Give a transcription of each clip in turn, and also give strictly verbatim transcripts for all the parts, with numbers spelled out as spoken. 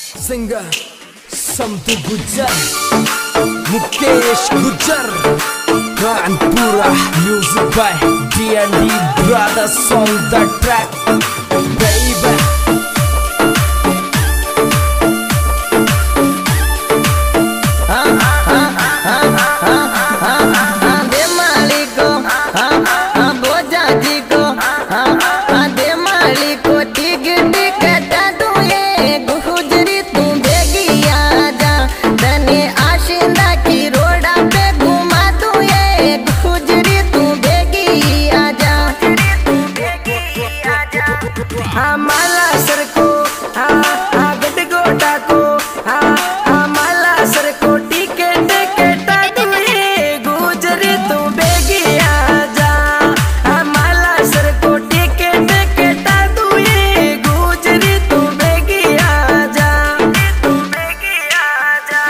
Singer Samtu Gujjar, Mukesh Gujjar, Kanpura. Music by D and D brothers on the track, baby। Mala sir को गट गोटा को माला सर को टिकट कटा दूए गुजरी तू बेगी आजा। माला सर को टिकट कटा दूए गुजरी तू बेगी आजा, तू बेगी आजा।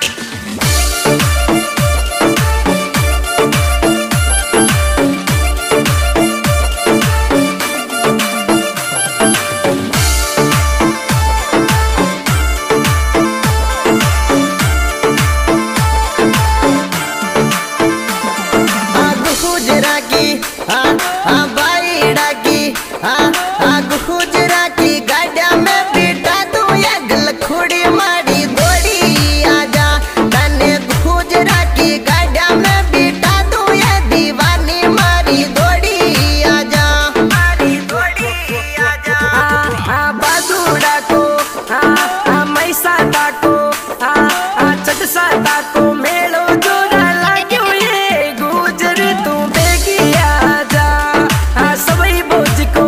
गुजरा की गाड़ा में बेटा तू या गलखुड़ी मारी दौड़ी आजा। तने गुजरा की गाड़ा में बेटा तू या दीवानी मारी दौड़ी आजा, मारी दौड़ी आजा। बादुड़ा को मैसा को चटसा को मेलो जोड़ा लाग्यो ये गुजर तू बेगी आजा। सबई बोझ को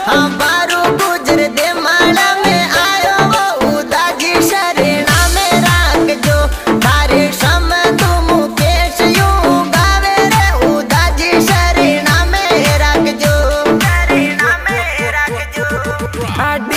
हाँ बारू गुजर दे माला में आयो वो उदाजी शरणा में राख जो तारे सम तू मुकेश यूं गावे रे उदाजी शरणा में राख जो शरणा में राख जो।